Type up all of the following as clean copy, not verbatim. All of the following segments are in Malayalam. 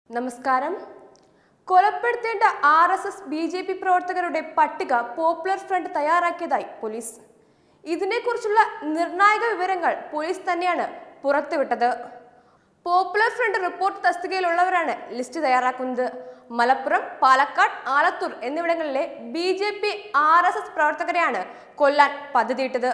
നമസ്കാരം. കൊലപ്പെടുത്തേണ്ട RSS BJP പ്രവർത്തകരുടെ പട്ടിക പോപ്പുലർ ഫ്രണ്ട് തയ്യാറാക്കിയതായി പോലീസ്. ഇതിനെക്കുറിച്ചുള്ള നിർണായക വിവരങ്ങൾ പോലീസ് തന്നെയാണ് പുറത്തുവിട്ടത്. പോപ്പുലർ ഫ്രണ്ട് റിപ്പോർട്ട് തസ്തികയിലുള്ളവരാണ് ലിസ്റ്റ് തയ്യാറാക്കുന്നത്. മലപ്പുറം, പാലക്കാട്, ആലത്തൂർ എന്നിവിടങ്ങളിലെ BJP RSS പ്രവർത്തകരെയാണ് കൊല്ലാൻ പദ്ധതിയിട്ടത്.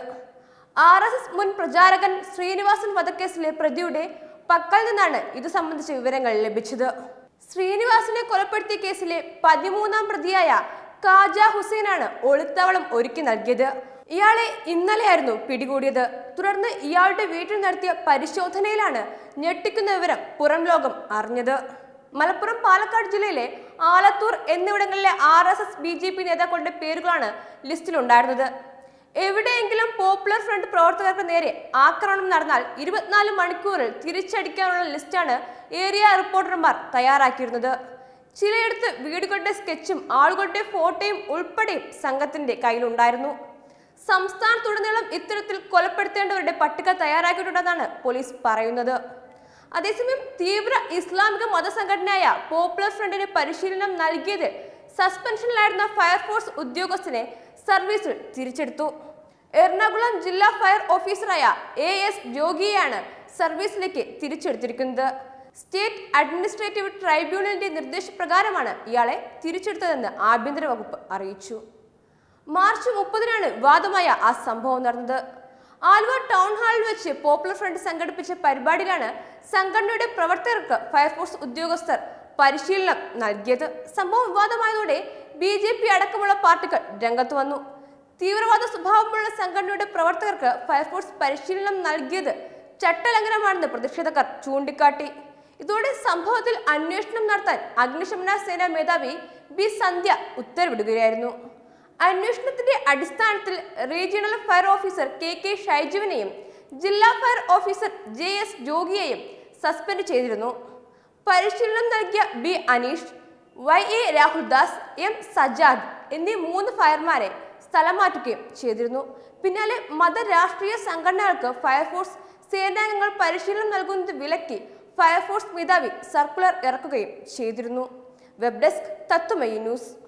RSS മുൻ പ്രചാരകൻ ശ്രീനിവാസൻ വധക്കേസിലെ പ്രതിയുടെ പക്കൽ നിന്നാണ് ഇത് സംബന്ധിച്ച വിവരങ്ങൾ ലഭിച്ചത്. ശ്രീനിവാസനെ കൊലപ്പെടുത്തിയ കേസിലെ 13ാം പ്രതിയായ ഖാജ ഹുസൈനാണ് ഒളിത്താവളം ഒരുക്കി നൽകിയത്. ഇയാളെ ഇന്നലെയായിരുന്നു പിടികൂടിയത്. തുടർന്ന് ഇയാളുടെ വീട്ടിൽ നടത്തിയ പരിശോധനയിലാണ് ഞെട്ടിക്കുന്ന വിവരം പുറം ലോകം അറിഞ്ഞത്. മലപ്പുറം, പാലക്കാട് ജില്ലയിലെ ആലത്തൂർ എന്നിവിടങ്ങളിലെ RSS BJP നേതാക്കളുടെ പേരുകളാണ് ലിസ്റ്റിലുണ്ടായിരുന്നത്. എവിടെയെങ്കിലും പോപ്പുലർ ഫ്രണ്ട് പ്രവർത്തകർക്ക് നേരെ ആക്രമണം നടന്നാൽ 24 മണിക്കൂറിൽ തിരിച്ചടിക്കാനുള്ള ലിസ്റ്റാണ് ഏരിയ റിപ്പോർട്ടർമാർ തയ്യാറാക്കിയിരുന്നത്. ചിലയിടത്ത് വീടുകളുടെ സ്കെച്ചും ആളുകളുടെ ഫോട്ടോയും ഉൾപ്പെടെയും സംഘത്തിന്റെ കയ്യിലുണ്ടായിരുന്നു. സംസ്ഥാനത്തുടനീളം ഇത്തരത്തിൽ കൊലപ്പെടുത്തേണ്ടവരുടെ പട്ടിക തയ്യാറാക്കിയിട്ടുണ്ടെന്നാണ് പോലീസ് പറയുന്നത്. അതേസമയം തീവ്ര ഇസ്ലാമിക മതസംഘടനയായ പോപ്പുലർ ഫ്രണ്ടിന് പരിശീലനം നൽകിയത് സസ്പെൻഷനിലായിരുന്ന ഫയർഫോഴ്സ് ഉദ്യോഗസ്ഥനെ സർവീസിൽ തിരിച്ചെടുത്തു. എറണാകുളം ജില്ലാ ഫയർ ഓഫീസറായ AS ജോഗിയെയാണ് സർവീസിലേക്ക് തിരിച്ചെടുത്തിരിക്കുന്നത്. സ്റ്റേറ്റ് അഡ്മിനിസ്ട്രേറ്റീവ് ട്രൈബ്യൂണലിന്റെ നിർദ്ദേശപ്രകാരമാണ് ഇയാളെ തിരിച്ചെടുത്തതെന്ന് ആഭ്യന്തര വകുപ്പ് അറിയിച്ചു. മാർച്ച് 30-നാണ് വിവാദമായ ആ സംഭവം നടന്നത്. ആലുവ ടൗൺ ഹാളിൽ വെച്ച് പോപ്പുലർ ഫ്രണ്ട് സംഘടിപ്പിച്ച പരിപാടിയിലാണ് സംഘടനയുടെ പ്രവർത്തകർക്ക് ഫയർഫോഴ്സ് ഉദ്യോഗസ്ഥർ പരിശീലനം നൽകിയത്. സംഭവം വിവാദമായതോടെ BJP അടക്കമുള്ള പാർട്ടികൾ രംഗത്ത് വന്നു. തീവ്രവാദ സ്വഭാവമുള്ള സംഘടനയുടെ പ്രവർത്തകർക്ക് ഫയർഫോഴ്സ് പരിശീലനം നൽകിയത് ചട്ടലംഘനമാണെന്ന് പ്രതിഷേധക്കാർ ചൂണ്ടിക്കാട്ടി. ഇതോടെ സംഭവത്തിൽ അന്വേഷണം നടത്താൻ അഗ്നിശമന സേനാ മേധാവി B സന്ധ്യ ഉത്തരവിടുകയായിരുന്നു. അന്വേഷണത്തിന്റെ അടിസ്ഥാനത്തിൽ റീജിയണൽ ഫയർ ഓഫീസർ KK ഷൈജുവിനെയും ജില്ലാ ഫയർ ഓഫീസർ JS ജോഗിയെയും സസ്പെൻഡ് ചെയ്തിരുന്നു. പരിശീലനം നൽകിയ B Aneesh, YA Rahuldas, M Sajad എന്നീ 3 ഫയർമാരെ സ്ഥലം മാറ്റുകയും ചെയ്തിരുന്നു. പിന്നാലെ മതരാഷ്ട്രീയ സംഘടനകൾക്ക് ഫയർഫോഴ്സ് സേനാംഗങ്ങൾ പരിശീലനം നൽകുന്നത് വിലക്കി ഫയർഫോഴ്സ് മേധാവി സർക്കുലർ ഇറക്കുകയും ചെയ്തിരുന്നു. Web desk Tatwamayi news.